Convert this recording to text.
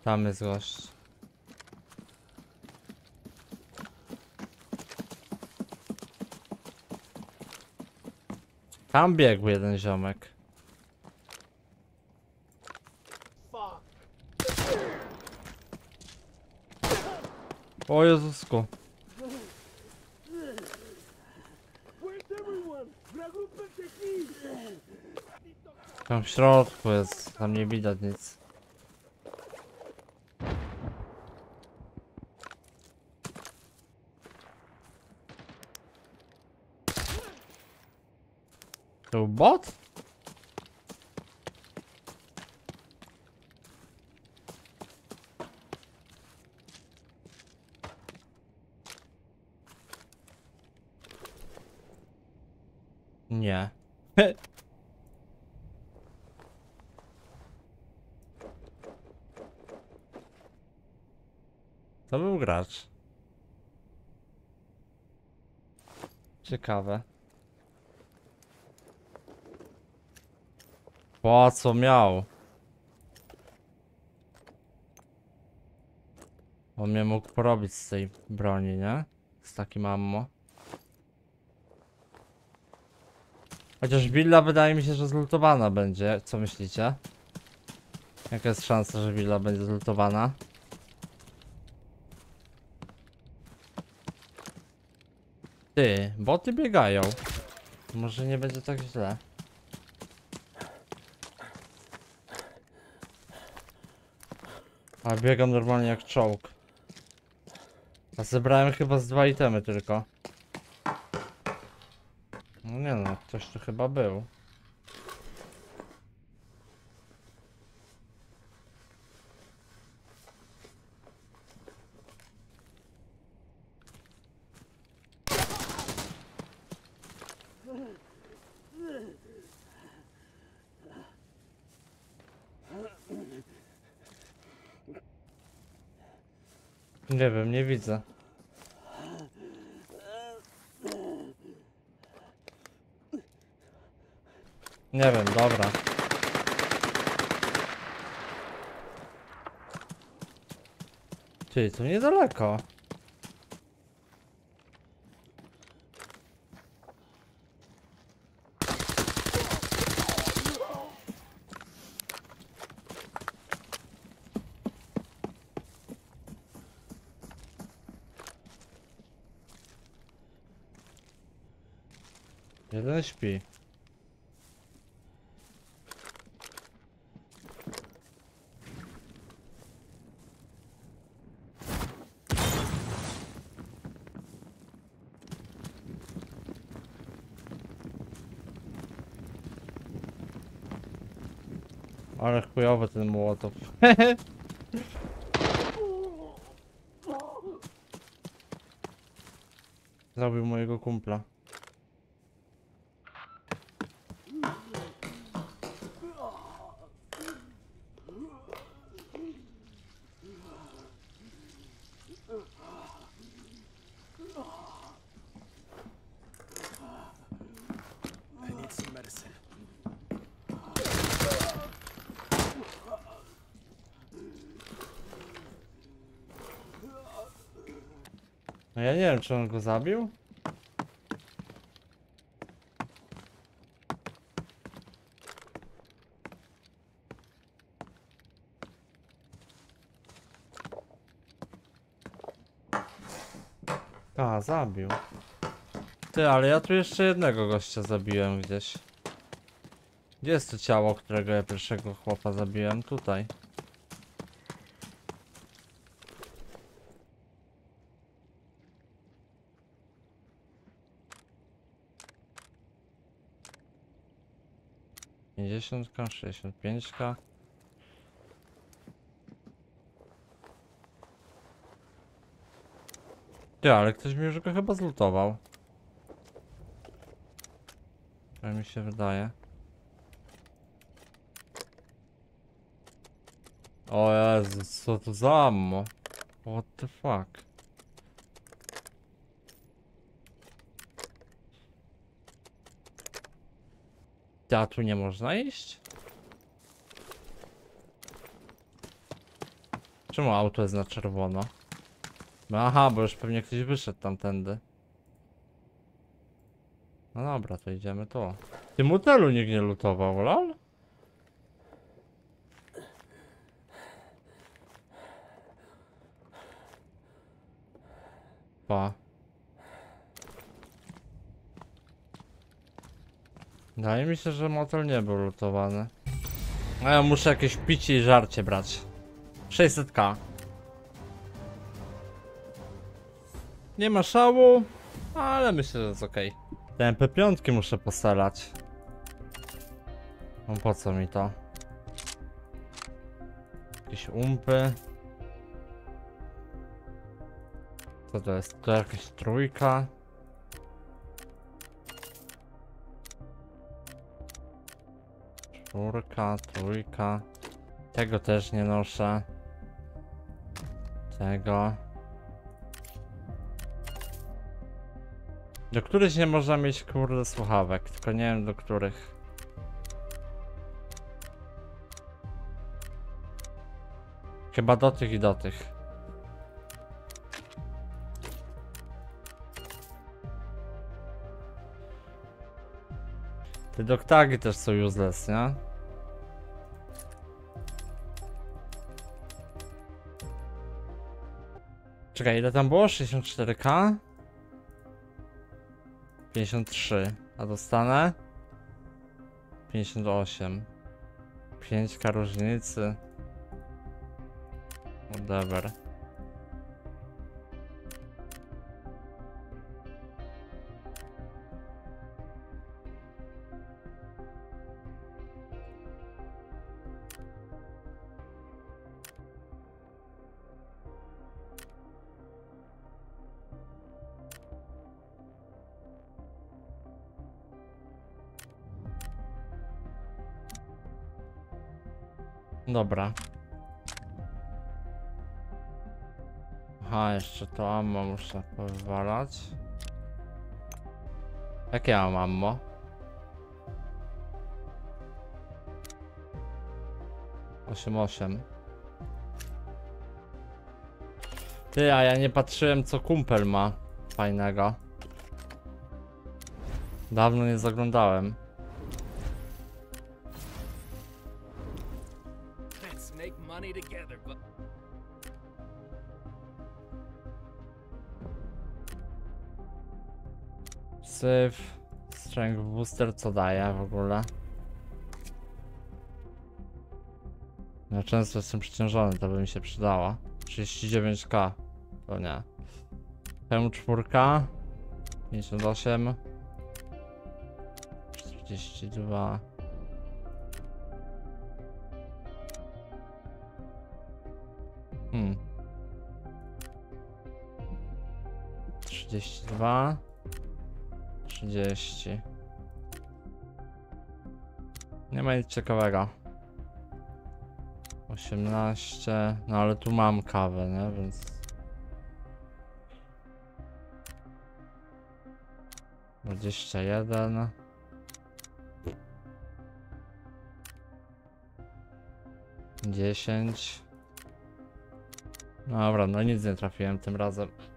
Tam jest gość. Tam biegł jeden ziomek. O Jezusku. Tam w środku jest, tam nie widać nic. To był bot? Nie. To był gracz. Ciekawe. Po co miał? On mnie mógł porobić z tej broni, nie? Z takim ammo. Chociaż willa wydaje mi się, że zlutowana będzie. Co myślicie? Jaka jest szansa, że willa będzie zlutowana? Ty, boty biegają. Może nie będzie tak źle. A biegam normalnie jak czołg. A zebrałem chyba z 2 itemy tylko. No nie no, ktoś tu chyba był. Nie wiem, nie widzę. Nie wiem, dobra. Ty, to niedaleko. Jeden śpi. Ale chujowy ten Mołotow. Zabił mojego kumpla. I need some medicine. No ja nie wiem, czy on go zabił? A, zabił. Ty, ale ja tu jeszcze jednego gościa zabiłem gdzieś. Gdzie jest to ciało, którego ja pierwszego chłopa zabiłem? Tutaj. Pięćdziesiątka, 65. Ty, ale ktoś mi już go chyba zlutował. Tak mi się wydaje. O Jezus, co to za ammo? What the fuck? A tu nie można iść? Czemu auto jest na czerwono? No aha, bo już pewnie ktoś wyszedł tamtędy. No dobra, to idziemy tu. W tym motelu nikt nie lutował, lol? Pa. Wydaje mi się, że motel nie był lutowany. A ja muszę jakieś picie i żarcie brać. 600k. Nie ma szału, ale myślę, że jest ok. Te MP5 muszę posalać. No po co mi to? Jakieś umpy. Co to jest? To jakaś trójka. Czwórka, trójka. Tego też nie noszę. Tego. Do których nie można mieć kurde słuchawek, tylko nie wiem do których. Chyba do tych i do tych. Te doktagi też są useless, nie? Czekaj, ile tam było? 64k? 53, a dostanę? 58. 5k różnicy. Whatever. Dobra. Aha, jeszcze to ammo muszę powywalać. Jakie ja mam ammo? Osiem. Ty, a ja nie patrzyłem co kumpel ma fajnego. Dawno nie zaglądałem. Let's make money together, but Syf. Strength booster co daje w ogóle? Ja często jestem przeciążony, to by mi się przydało. 39k. To nie. M4. 58. 42. Hmm. 32. 30. Nie ma nic ciekawego. 18. No ale tu mam kawę, nie? Więc 21. Dziesięć. Dobra, no nic nie trafiłem tym razem.